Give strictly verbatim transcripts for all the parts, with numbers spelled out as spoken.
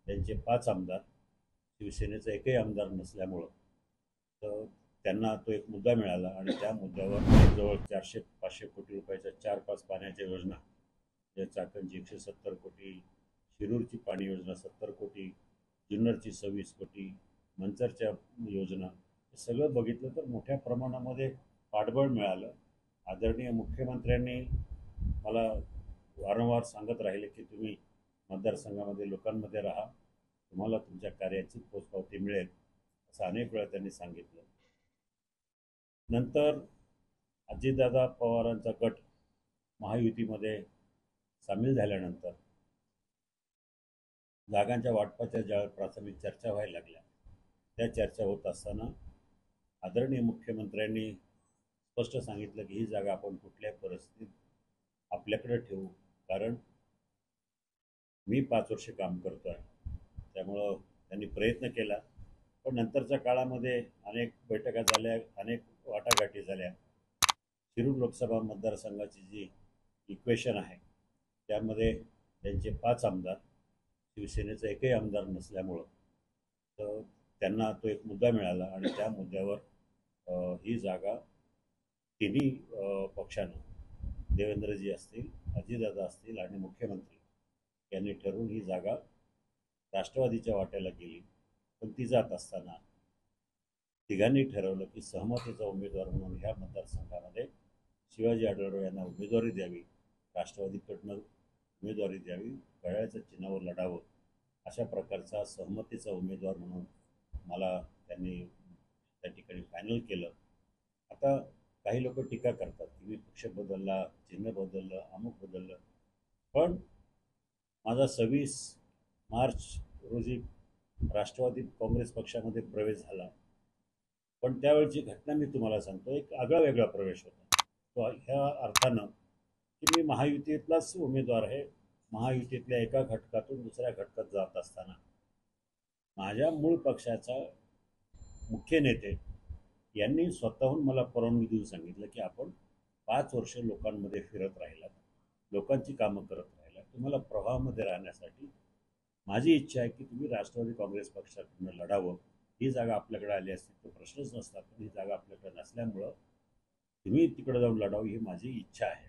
त्यांचे पाच आमदार, शिवसेनेचा एकही आमदार नसल्यामुळं तर त्यांना तो एक मुद्दा मिळाला आणि त्या मुद्द्यावर जवळ चारशे पाचशे कोटी रुपयाच्या चार पाच पाण्याच्या योजना, या चाकणची एकशे सत्तर कोटी, शिरूरची पाणी योजना सत्तर कोटी, जुन्नरची सव्वीस कोटी, मंचरच्या योजना, हे सगळं बघितलं तर मोठ्या प्रमाणामध्ये पाठबळ मिळालं. आदरणीय मुख्यमंत्र्यांनी मला वारंवार सांगत राहिले की तुम्ही मतदारसंघामध्ये लोकांमध्ये राहा, तुम्हाला तुमच्या कार्याची पोचपावती मिळेल, असं अनेक वेळा त्यांनी सांगितलं. नंतर अजितदादा पवारांचा गट महायुतीमध्ये सामील झाल्यानंतर जागांच्या वाटपाच्या ज्या प्राथमिक चर्चा व्हायला लागल्या, त्या चर्चा होत असताना आदरणीय मुख्यमंत्र्यांनी स्पष्ट सांगितलं की ही जागा आपण कुठल्याही परिस्थितीत आपल्याकडे ठेवू, कारण मी पाच वर्ष काम करतो आहे. त्यामुळं त्यांनी प्रयत्न केला, पण नंतरच्या काळामध्ये अनेक बैठका झाल्या, अनेक वाटाघाटी झाल्या. शिरूर लोकसभा मतदारसंघाची जी इक्वेशन आहे त्यामध्ये त्यांचे पाच आमदार, शिवसेनेचा एकही आमदार नसल्यामुळं तर त्यांना तो एक मुद्दा मिळाला आणि त्या मुद्द्यावर ही जागा तिन्ही पक्षानं, देवेंद्रजी असतील, अजितदादा असतील आणि मुख्यमंत्री यांनी ठरवून ही जागा राष्ट्रवादीच्या वाट्याला गेली. पण ती जात असताना तिघांनी ठरवलं की सहमतीचा उमेदवार म्हणून ह्या मतदारसंघामध्ये शिवाजी आढळराव यांना उमेदवारी द्यावी, राष्ट्रवादीकडनं उमेदवारी द्यावी, घड्याळाच्या चिन्हावर लढावं, अशा प्रकारचा सहमतीचा उमेदवार म्हणून मला त्यांनी त्या ठिकाणी फायनल केलं. आता काही लोक टीका करतात की मी पक्ष बदलला, चिन्ह बदललं, अमुक बदललं, पण माझा सव्वीस मार्च रोजी राष्ट्रवादी काँग्रेस पक्षामध्ये प्रवेश झाला. पण त्यावेळची घटना मी तुम्हाला सांगतो, एक आगळा वेगळा प्रवेश होता. तो ह्या अर्थानं की मी महायुतीतलाच उमेदवार आहे. महायुतीतल्या एका घटकातून दुसऱ्या घटकात जात असताना माझ्या मूळ पक्षाचा मुख्य नेते यांनी स्वतःहून मला परवानगी देऊन सांगितलं की आपण पाच वर्ष लोकांमध्ये फिरत राहिलात, लोकांची कामं करत राहिला, तुम्हाला प्रवाहामध्ये राहण्यासाठी माझी इच्छा आहे की तुम्ही राष्ट्रवादी काँग्रेस पक्षाकडून लढावं. ही जागा आपल्याकडे आली असती तो प्रश्नच नसता, पण ही जागा आपल्याकडे नसल्यामुळं तुम्ही तिकडे जाऊन लढावं ही माझी इच्छा आहे.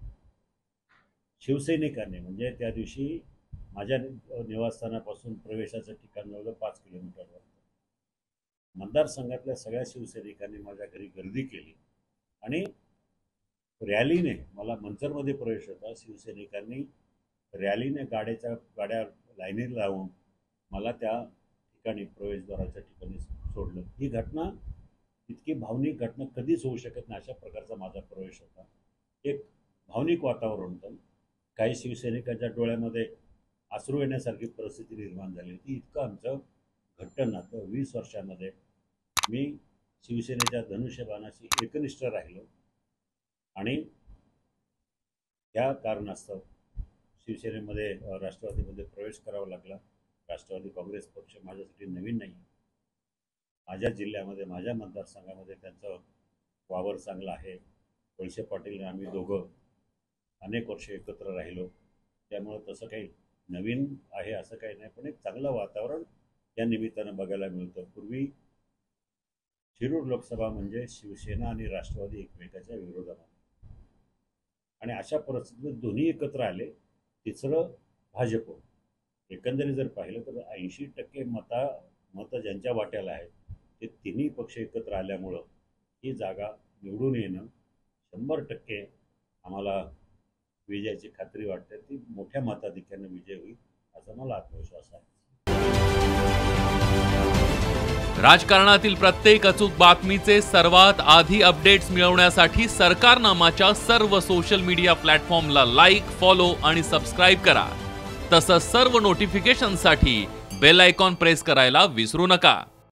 शिवसैनिकांनी म्हणजे त्या दिवशी माझ्या निवासस्थानापासून प्रवेशाचं ठिकाण जवळ पाच किलोमीटरवर मतदारसंघातल्या सगळ्या शिवसैनिकांनी माझ्या घरी गर्दी केली आणि रॅलीने मला मंचरमध्ये प्रवेश होता. शिवसैनिकांनी रॅलीने गाड्याच्या गाड्या लाईनीत लावून मला त्या ठिकाणी प्रवेशद्वाराच्या ठिकाणी सोडलं. ही घटना इतकी भावनिक घटना कधीच होऊ शकत नाही, अशा प्रकारचा माझा प्रवेश होता. एक भावनिक वातावरण होतं. काही शिवसैनिकांच्या डोळ्यामध्ये अश्रू येण्यासारखी परिस्थिती निर्माण झाली होती. इतकं आमचं घट्ट नातं वीस वर्षामध्ये मी शिवसेनेच्या धनुष्यबाणाशी एकनिष्ठ राहिलो आणि या कारणास्तव शिवसेनेमध्ये राष्ट्रवादीमध्ये प्रवेश करावा लागला. राष्ट्रवादी काँग्रेस पक्ष माझ्यासाठी नवीन नाही. माझ्या जिल्ह्यामध्ये, माझ्या मतदारसंघामध्ये त्यांचं वावर चांगला आहे. वळसे पाटील आम्ही दोघं अनेक वर्ष एकत्र राहिलो, त्यामुळं तसं काही नवीन आहे असं काही नाही, पण एक चांगलं वातावरण या निमित्तानं बघायला मिळतं. पूर्वी शिरूर लोकसभा म्हणजे शिवसेना आणि राष्ट्रवादी एकमेकाच्या विरोधामध्ये, आणि अशा परिस्थितीत दोन्ही एकत्र आले. तिसरं भाजप. एकंदरीत जर पाहिलं तर ऐंशी टक्के मता मतं ज्यांच्या वाट्याला आहेत ते तिन्ही पक्ष एकत्र आल्यामुळं ही जागा निवडून येणं शंभर टक्के आम्हाला विजयाची खात्री वाटते. ती मोठ्या मताधिक्यानं विजय होईल असा मला आत्मविश्वास आहे. राजकारणातील प्रत्येक अचूक बातमीचे सर्वात आधी अपडेट्स मिळवण्यासाठी सरकारनामाच्या सर्व सोशल मीडिया प्लॅटफॉर्मला लाईक, फॉलो आणि सबस्क्राईब करा. तसंच सर्व नोटिफिकेशनसाठी बेल आयकॉन प्रेस करायला विसरू नका.